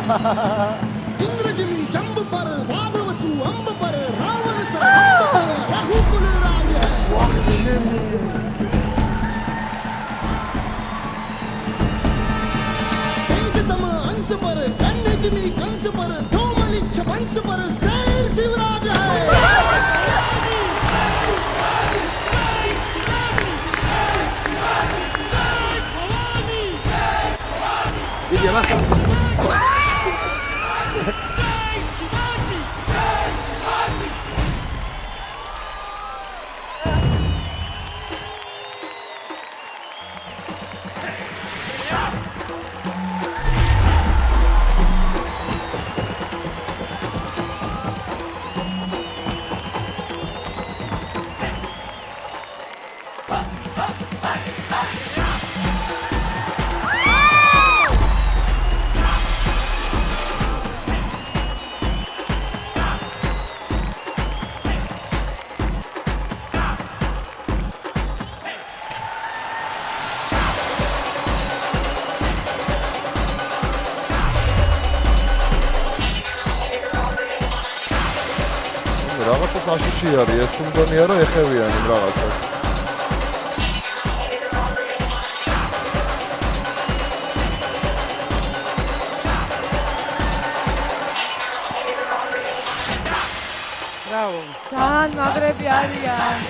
इंद्रजिमी जंब पर वादवसु अंब पर रावण सा अंब पर रघुकुल राज है। तेजतम अंश पर कन्यजिमी कंस पर धूमलिच्छ वंश पर शेर शिवराज है। რაღაცა საშიში არის, ეს უმგონია რომ ეხევიან იმ რაღაცას. Bravo. ძალიან მაგრები არიან.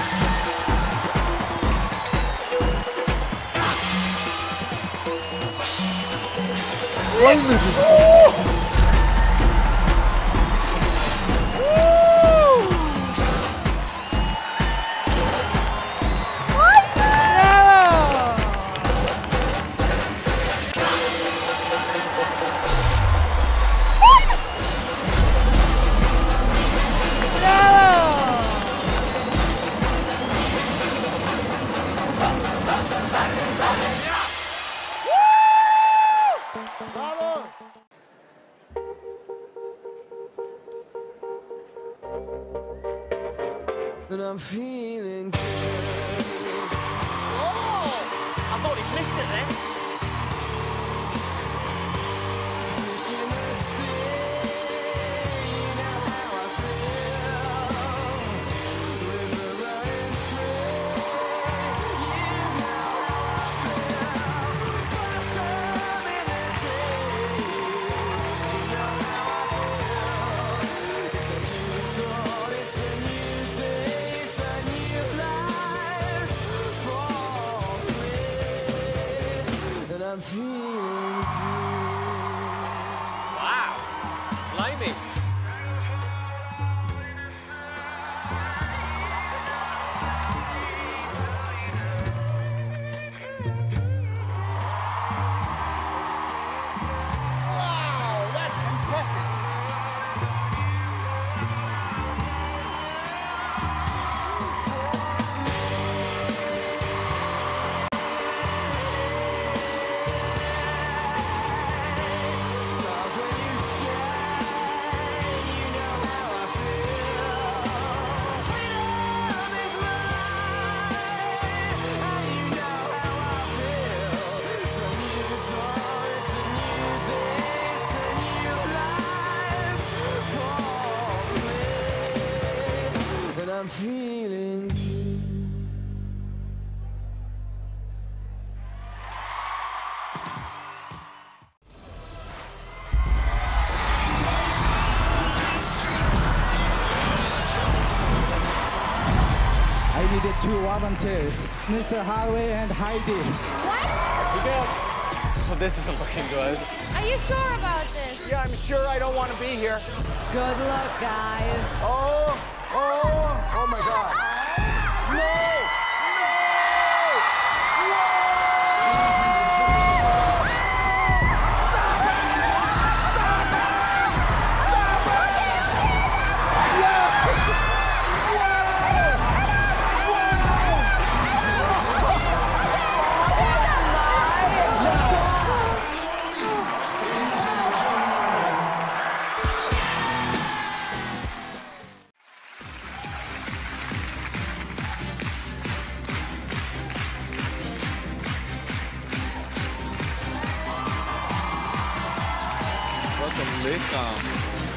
And I'm feeling good. Oh! I thought he missed it then. Wishing the same, you know how I feel. River running free, you know how I feel. Blossom in the trees, you know how I feel. It's a new dawn, it's a new day. It's a new life for me, and I'm feeling good. Wow. Blimey. Wow, that's impressive. Stars when you shine, you know how I feel. Freedom is mine, and you know how I feel. It's a new dawn, it's a new day, it's a new life for me, and I'm feeling good. I needed two volunteers, Mr. Harvey and Heidi. Well, this isn't looking good. Are you sure about this? Yeah, I'm sure I don't want to be here. Good luck, guys. Oh my God. No! Wat een lichaam.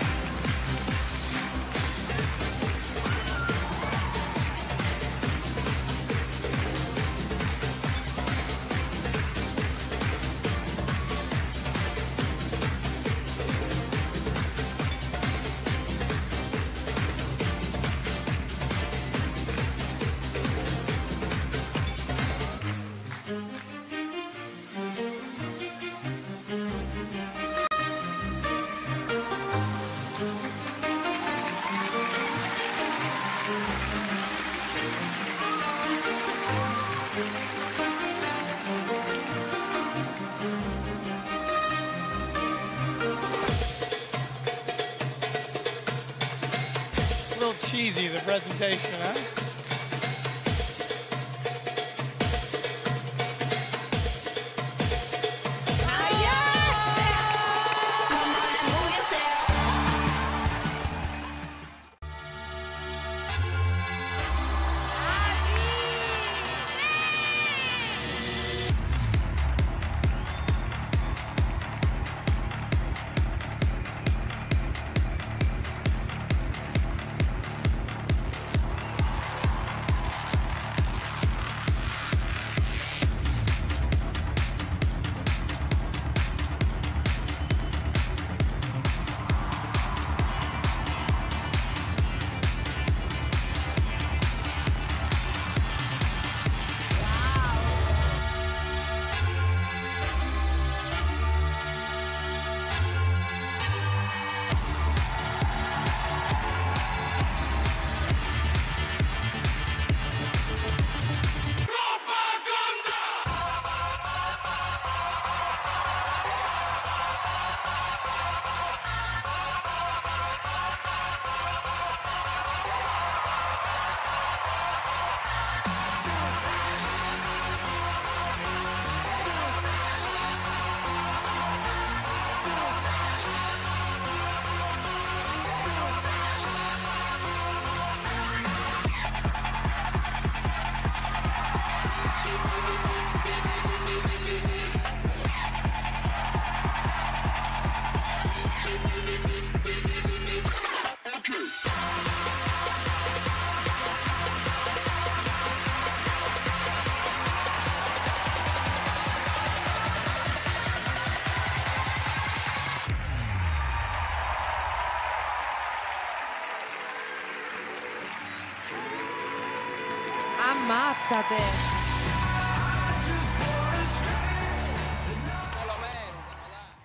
A little cheesy, the presentation, huh? Ammazzate.